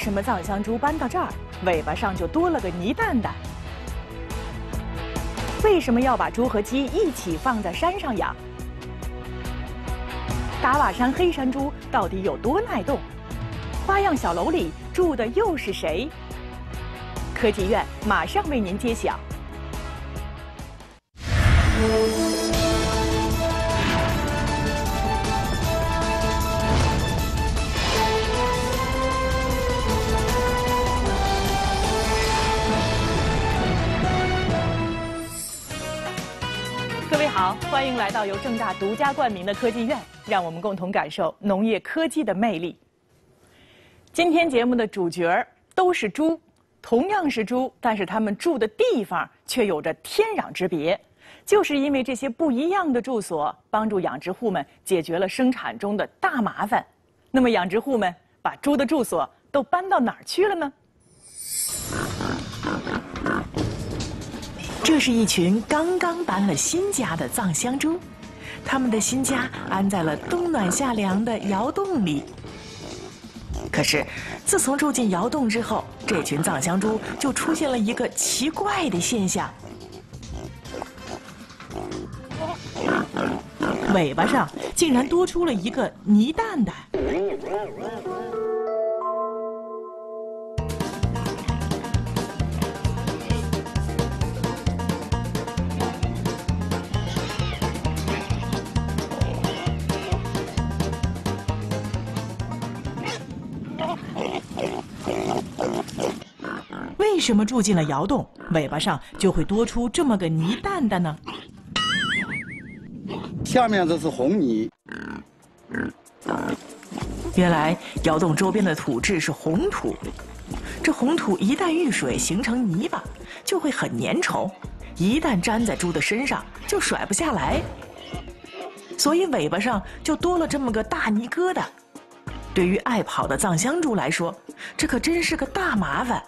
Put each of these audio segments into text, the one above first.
什么藏香猪搬到这儿，尾巴上就多了个泥蛋蛋？为什么要把猪和鸡一起放在山上养？达瓦山黑山猪到底有多耐冻？花样小楼里住的又是谁？科技院马上为您揭晓。各位好，欢迎来到由正大独家冠名的科技院，让我们共同感受农业科技的魅力。今天节目的主角都是猪，同样是猪，但是它们住的地方却有着天壤之别。就是因为这些不一样的住所，帮助养殖户们解决了生产中的大麻烦。那么养殖户们把猪的住所都搬到哪儿去了呢？这是一群刚刚搬了新家的藏香猪，他们的新家安在了冬暖夏凉的窑洞里。可是，自从住进窑洞之后，这群藏香猪就出现了一个奇怪的现象：尾巴上竟然多出了一个泥蛋蛋。为什么住进了窑洞，尾巴上就会多出这么个泥蛋蛋呢？ 下面这是红泥。 原来窑洞周边的土质是红土，这红土一旦遇水形成泥巴，就会很粘稠，一旦粘在猪的身上就甩不下来，所以尾巴上就多了这么个大泥疙瘩。对于爱跑的藏香猪来说，这可真是个大麻烦。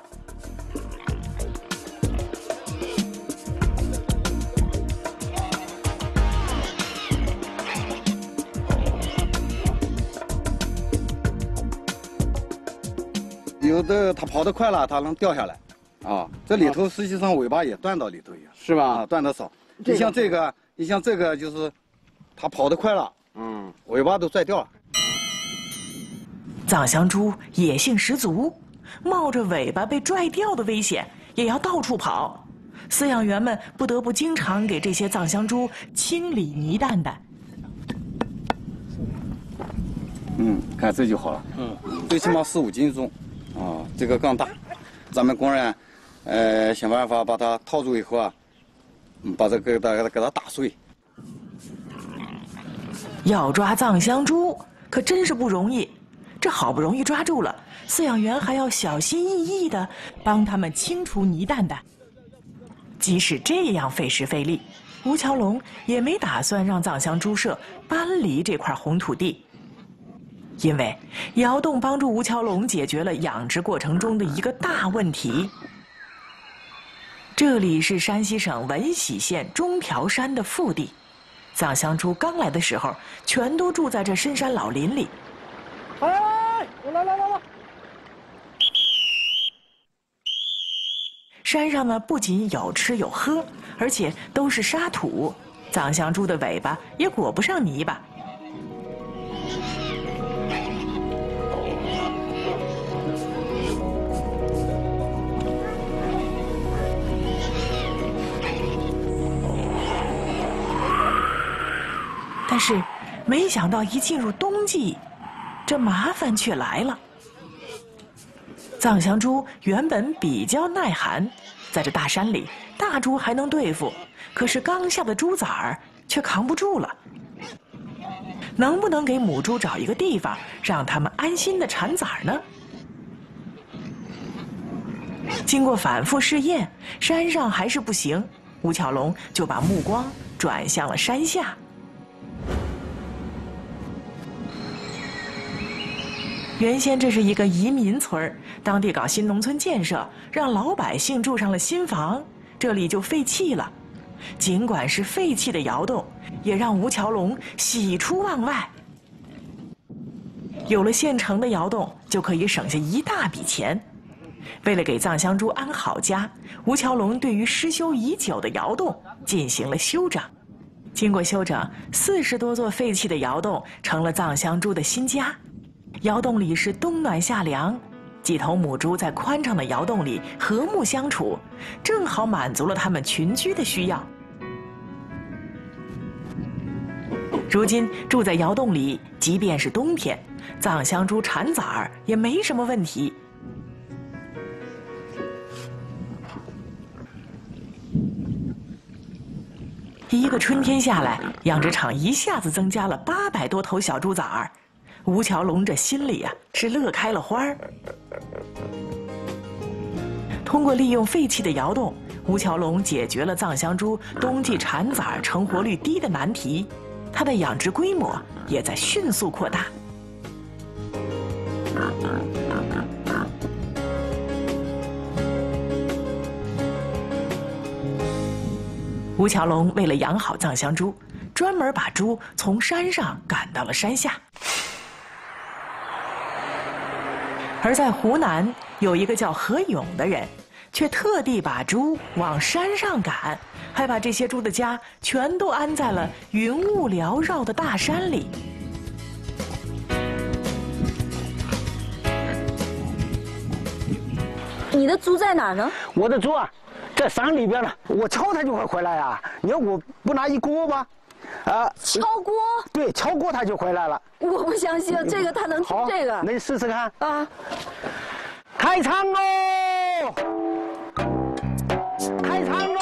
有的它跑得快了，它能掉下来，啊，这里头实际上尾巴也断到里头有， 是吧？ 啊，断得少。你像这个就是它跑得快了，尾巴都拽掉了。 藏香猪野性十足，冒着尾巴被拽掉的危险，也要到处跑。饲养员们不得不经常给这些藏香猪清理泥蛋蛋。 看这就好了，最起码4、5斤重，啊，这个更大。咱们工人，想办法把它套住以后啊，把这个给它打碎。 要抓藏香猪可真是不容易，这好不容易抓住了，饲养员还要小心翼翼地帮他们清除泥蛋蛋。即使这样费时费力，吴乔龙也没打算让藏香猪舍搬离这块红土地。因为窑洞帮助吴乔龙解决了养殖过程中的一个大问题。这里是山西省闻喜县中条山的腹地，藏香猪刚来的时候，全都住在这深山老林里。 哎，来！ 山上呢，不仅有吃有喝，而且都是沙土，藏香猪的尾巴也裹不上泥巴。但是，没想到一进入冬季，这麻烦却来了。藏香猪原本比较耐寒，在这大山里，大猪还能对付，可是刚下的猪崽儿却扛不住了。能不能给母猪找一个地方，让它们安心的产崽儿呢？经过反复试验，山上还是不行，吴巧龙就把目光转向了山下。原先这是一个移民村，当地搞新农村建设，让老百姓住上了新房，这里就废弃了。尽管是废弃的窑洞，也让吴乔龙喜出望外。有了现成的窑洞， 就可以省下一大笔钱。为了给藏香猪安好家，吴桥龙对于失修已久的窑洞进行了修整。经过修整，40多座废弃的窑洞成了藏香猪的新家。窑洞里是冬暖夏凉，几头母猪在宽敞的窑洞里和睦相处，正好满足了它们群居的需要。如今住在窑洞里，即便是冬天，藏香猪产崽儿也没什么问题。一个春天下来，养殖场一下子增加了800多头小猪崽儿，吴桥龙这心里是乐开了花儿。通过利用废弃的窑洞，吴桥龙解决了藏香猪冬季产崽儿成活率低的难题，它的养殖规模也在迅速扩大。吴桥龙为了养好藏香猪，专门把猪从山上赶到了山下。而在湖南，有一个叫何勇的人，却特地把猪往山上赶，还把这些猪的家全都安在了云雾缭绕的大山里。 你的猪在哪儿呢？ 我的猪啊，在山里边了，我敲它就会回来呀。你要我不拿一锅吗？ 敲锅？ 对，敲锅它就回来了。 我不相信，这个它能吃这个？ 那你试试看啊！ 开仓喽！开仓喽！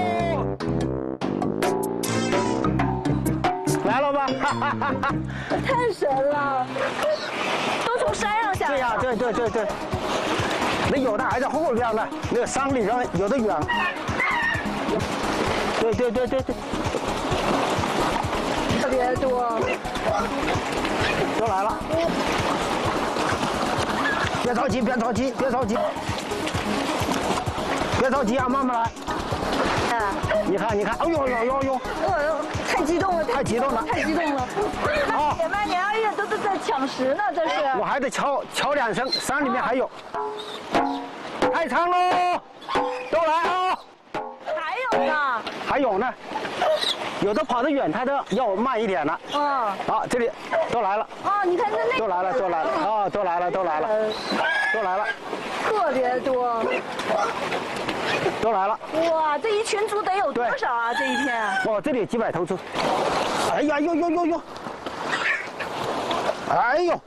来了吧？ 太神了！都从山上下来。 对呀，对。那有的还在后边呢，那个山里边有的远。对， 特别多， 都来了。别着急啊，慢慢来。你看，哎呦！ 太激动了！ 好， 慢点！哎呀，都在抢食呢，这是。 我还得敲2声，山里面还有。开仓喽！都来啊！还有呢，有的跑得远，它都要慢一点了。好，这里都来了。 你看那都来了。都来了。 特别多。 都来了。 哇，这一群猪得有多少啊？这一天？ 这里有几百头猪。哎呀，呦！哎呦！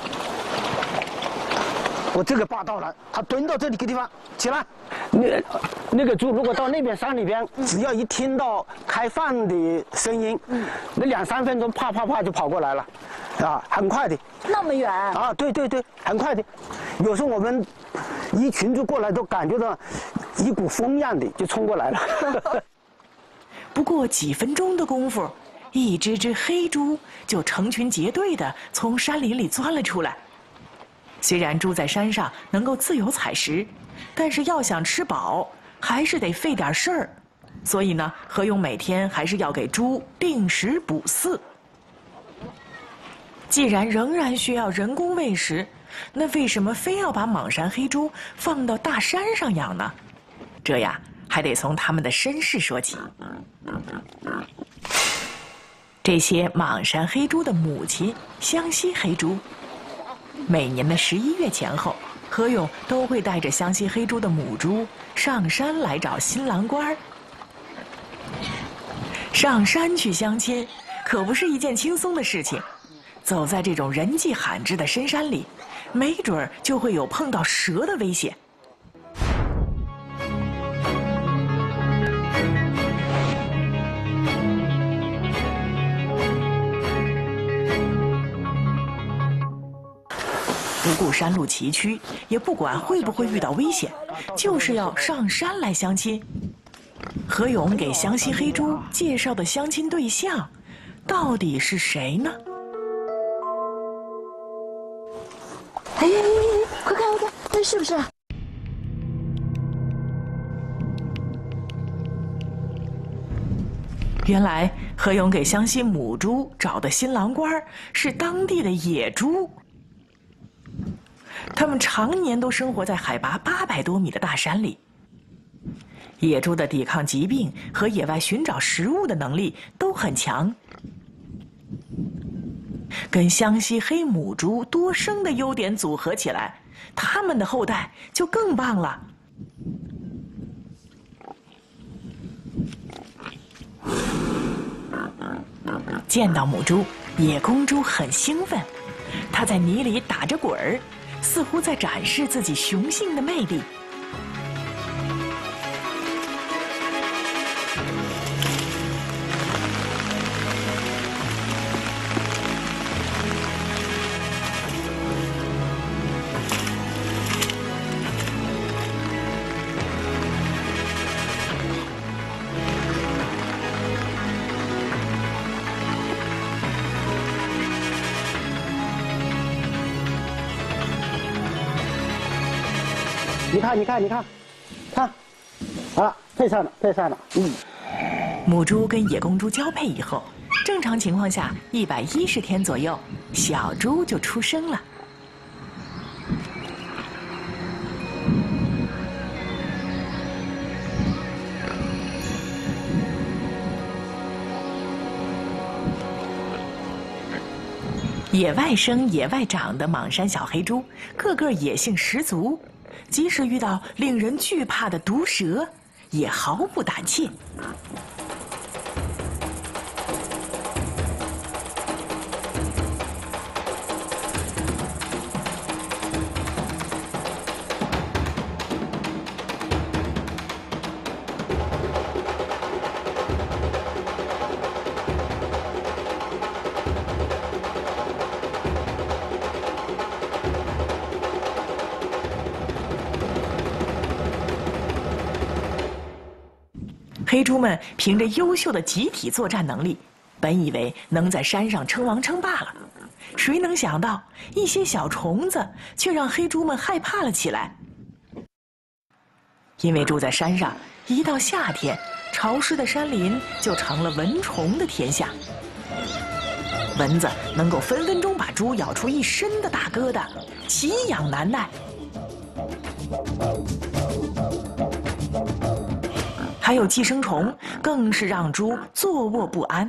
我这个霸道了，它蹲到这里个地方起来。那个猪如果到那边山里边，只要一听到开饭的声音，那2-3分钟，啪就跑过来了，很快的。 那么远？ 对，很快的。有时候我们一群猪过来，都感觉到一股风一样的就冲过来了。 不过几分钟的功夫，一只黑猪就成群结队地从山林里钻了出来。虽然猪在山上能够自由采食，但是要想吃饱，还是得费点事儿。所以呢，何勇每天还是要给猪定时补饲。既然仍然需要人工喂食，那为什么非要把莽山黑猪放到大山上养呢？这呀，还得从他们的身世说起。这些莽山黑猪的母亲湘西黑猪，每年的11月前后，何勇都会带着湘西黑猪的母猪上山来找新郎官儿。上山去相亲，可不是一件轻松的事情。走在这种人迹罕至的深山里，没准儿就会有碰到蛇的危险。不顾山路崎岖，也不管会不会遇到危险，就是要上山来相亲。何勇给湘西黑猪介绍的相亲对象，到底是谁呢？ 哎，快看，那是不是？ 原来何勇给湘西母猪找的新郎官是当地的野猪。 它们常年都生活在海拔800多米的大山里。野猪的抵抗疾病和野外寻找食物的能力都很强，跟湘西黑母猪多生的优点组合起来，它们的后代就更棒了。见到母猪，野公猪很兴奋，它在泥里打着滚儿，似乎在展示自己雄性的魅力。 你看，看，好了，配上了， 母猪跟野公猪交配以后，正常情况下110天左右，小猪就出生了。野外生、野外长的莽山小黑猪，个个野性十足。即使遇到令人惧怕的毒蛇，也毫不胆怯。黑猪们凭着优秀的集体作战能力，本以为能在山上称王称霸了，谁能想到一些小虫子却让黑猪们害怕了起来。因为住在山上，一到夏天，潮湿的山林就成了蚊虫的天下。蚊子能够分分钟把猪咬出一身的大疙瘩，奇痒难耐。还有寄生虫，更是让猪坐卧不安。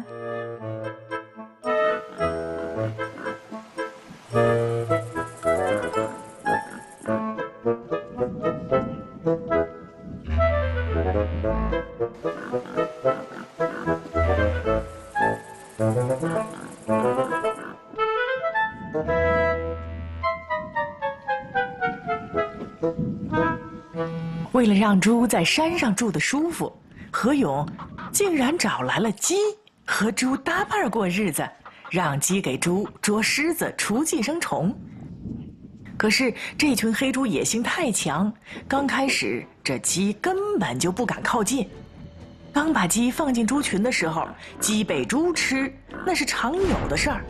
为了让猪在山上住得舒服，何勇竟然找来了鸡和猪搭伴过日子，让鸡给猪捉虱子、除寄生虫。可是这群黑猪野性太强，刚开始这鸡根本就不敢靠近。刚把鸡放进猪群的时候，鸡被猪吃那是常有的事儿。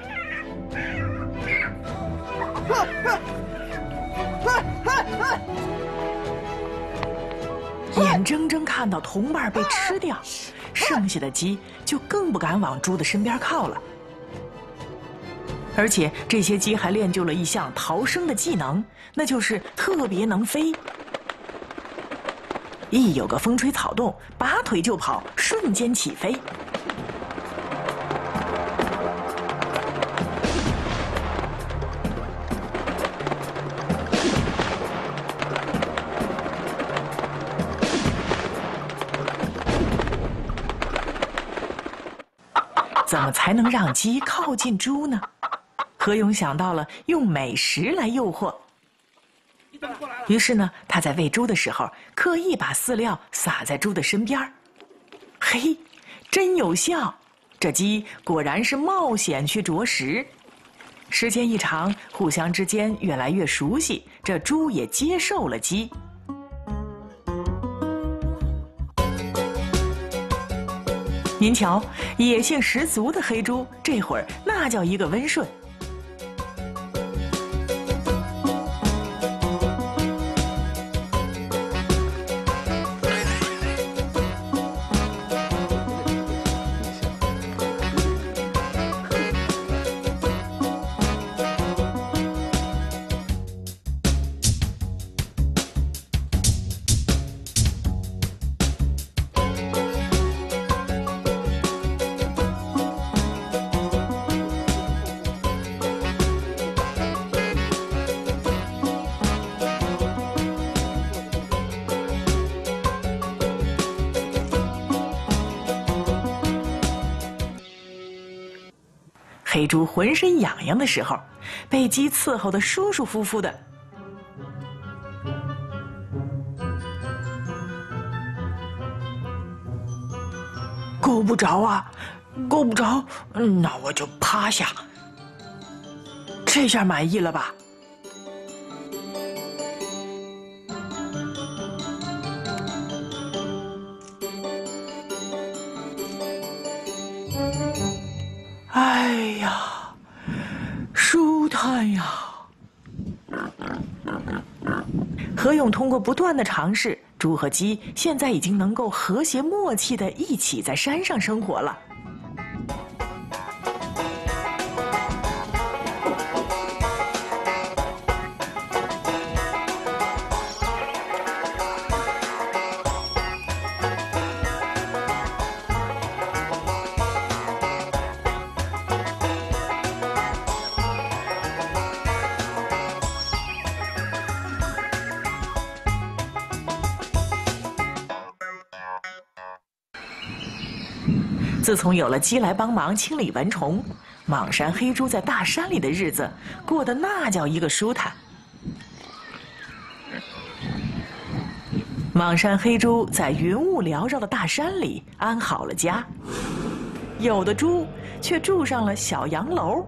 眼睁睁看到同伴被吃掉，剩下的鸡就更不敢往猪的身边靠了。而且这些鸡还练就了一项逃生的技能，那就是特别能飞。一有个风吹草动，拔腿就跑，瞬间起飞。怎么才能让鸡靠近猪呢？何勇想到了用美食来诱惑。于是呢，他在喂猪的时候，刻意把饲料撒在猪的身边。嘿，真有效！这鸡果然是冒险去啄食。时间一长，互相之间越来越熟悉，这猪也接受了鸡。您瞧，野性十足的黑猪，这会儿那叫一个温顺。 黑猪浑身痒痒的时候，被鸡伺候得舒舒服服的。够不着啊，够不着，那我就趴下。这下满意了吧？哎呀，舒坦呀！何勇通过不断的尝试，猪和鸡现在已经能够和谐默契地一起在山上生活了。自从有了鸡来帮忙清理蚊虫，莽山黑猪在大山里的日子过得那叫一个舒坦。莽山黑猪在云雾缭绕的大山里安好了家，有的猪却住上了小洋楼。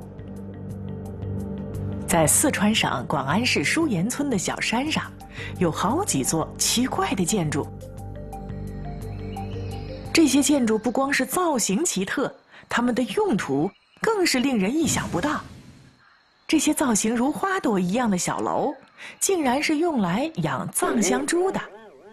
在四川省广安市舒岩村的小山上，有好几座奇怪的建筑。这些建筑不光是造型奇特，它们的用途更是令人意想不到。这些造型如花朵一样的小楼，竟然是用来养藏香猪的。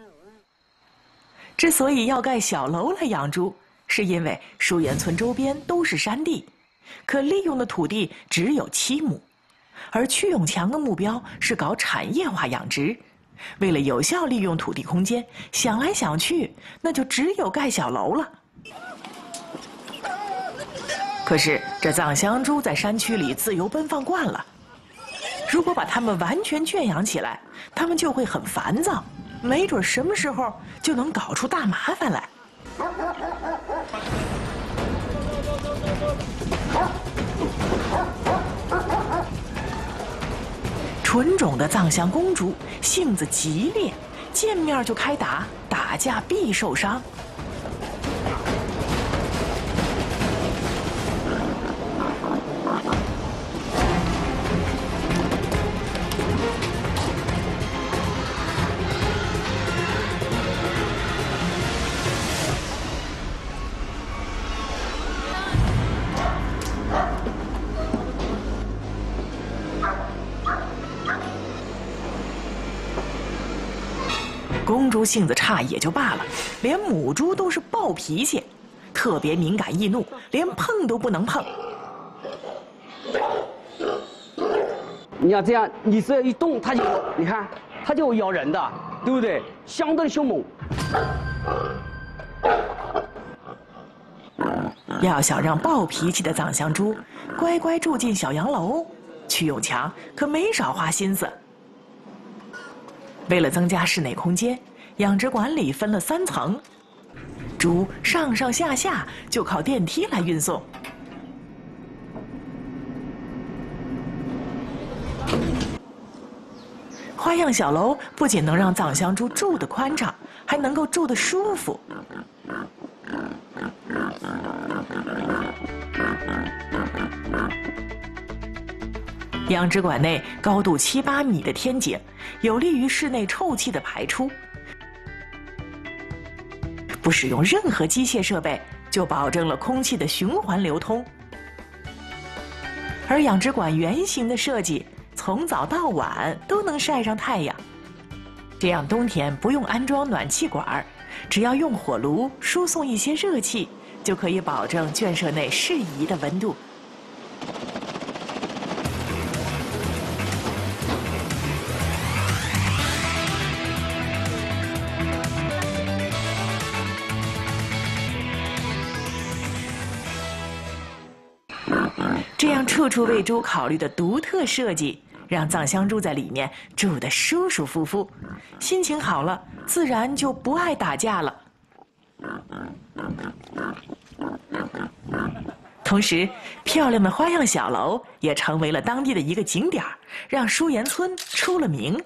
之所以要盖小楼来养猪，是因为舒岩村周边都是山地，可利用的土地只有7亩，而曲永强的目标是搞产业化养殖。为了有效利用土地空间，想来想去，那就只有盖小楼了。可是这藏香猪在山区里自由奔放惯了，如果把它们完全圈养起来，它们就会很烦躁，没准什么时候就能搞出大麻烦来。纯种的藏香公猪性子急烈，见面就开打，打架必受伤。公猪性子差也就罢了，连母猪都是暴脾气，特别敏感易怒，连碰都不能碰。 你要这样，你这一动，它就，你看，它就咬人的，对不对？相当凶猛。 要想让暴脾气的藏香猪乖乖住进小洋楼，曲永强可没少花心思。为了增加室内空间，养殖馆里分了3层，猪上上下下就靠电梯来运送。花样小楼不仅能让藏香猪住得宽敞，还能够住得舒服。养殖馆内高度7、8米的天井，有利于室内臭气的排出。不使用任何机械设备，就保证了空气的循环流通。而养殖馆圆形的设计，从早到晚都能晒上太阳，这样冬天不用安装暖气管，只要用火炉输送一些热气，就可以保证圈舍内适宜的温度。这样处处为猪考虑的独特设计，让藏香猪在里面住得舒舒服服，心情好了，自然就不爱打架了。 同时，漂亮的花样小楼也成为了当地的一个景点，让舒岩村出了名。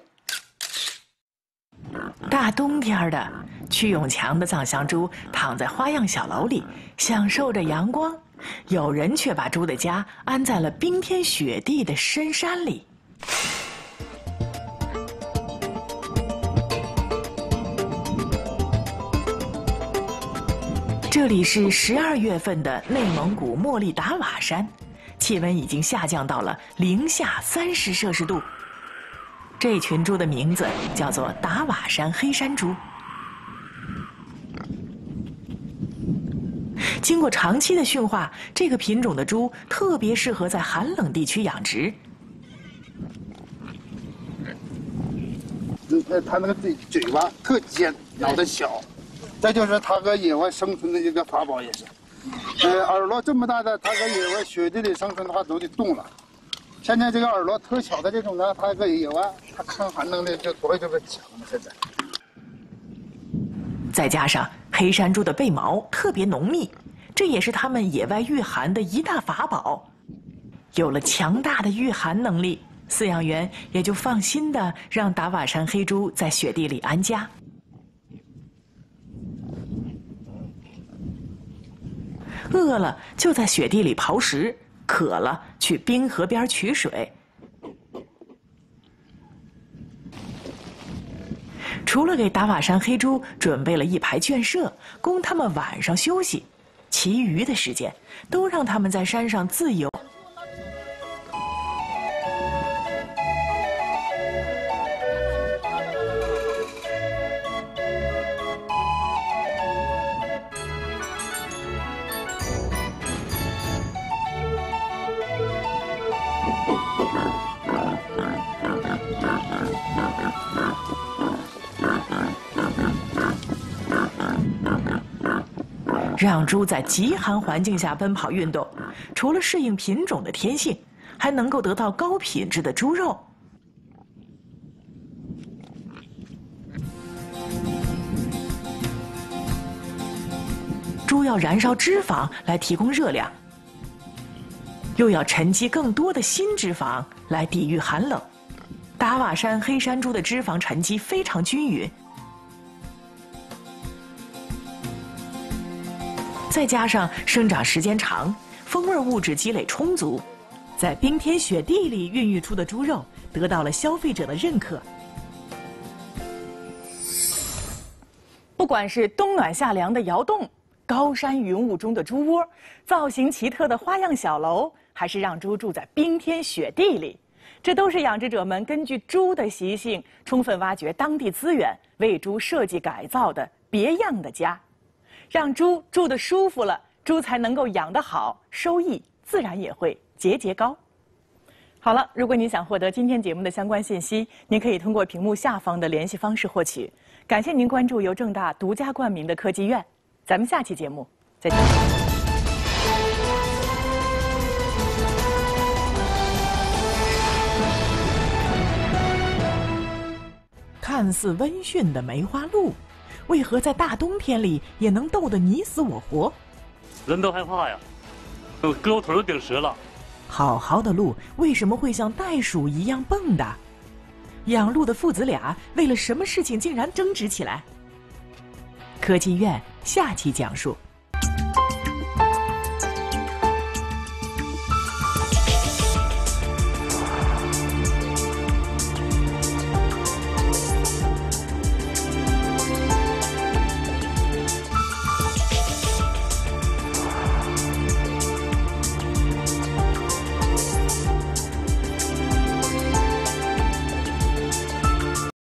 大冬天的，曲永强的藏香猪躺在花样小楼里，享受着阳光；有人却把猪的家安在了冰天雪地的深山里。这里是12月份的内蒙古莫力达瓦山，气温已经下降到了零下30摄氏度。这群猪的名字叫做达瓦山黑山猪。经过长期的驯化，这个品种的猪特别适合在寒冷地区养殖。 它那个嘴巴特尖，脑袋小，再就是它搁野外生存的一个法宝也是。耳朵这么大的，它搁野外雪地里生存的话都得冻了。现在这个耳朵特小的这种呢，它搁野外它抗寒能力就多这个强了。现在， 再加上黑山猪的背毛特别浓密，这也是它们野外御寒的一大法宝。有了强大的御寒能力，饲养员也就放心地让达瓦山黑猪在雪地里安家。饿了就在雪地里刨食，渴了去冰河边取水。除了给达瓦山黑猪准备了一排圈舍，供他们晚上休息，其余的时间都让他们在山上自由。让猪在极寒环境下奔跑运动，除了适应品种的天性，还能够得到高品质的猪肉。猪要燃烧脂肪来提供热量，又要沉积更多的新脂肪来抵御寒冷。达瓦山黑山猪的脂肪沉积非常均匀。再加上生长时间长，风味物质积累充足，在冰天雪地里孕育出的猪肉得到了消费者的认可。不管是冬暖夏凉的窑洞、高山云雾中的猪窝、造型奇特的花样小楼，还是让猪住在冰天雪地里，这都是养殖者们根据猪的习性，充分挖掘当地资源，为猪设计改造的别样的家。让猪住得舒服了，猪才能够养得好，收益自然也会节节高。好了，如果您想获得今天节目的相关信息，您可以通过屏幕下方的联系方式获取。感谢您关注由正大独家冠名的科技院，咱们下期节目再见。看似温驯的梅花鹿，为何在大冬天里也能斗得你死我活？ 人都害怕呀，胳膊腿都顶折了。 好好的鹿为什么会像袋鼠一样蹦跶？养鹿的父子俩为了什么事情竟然争执起来？科技院下期讲述。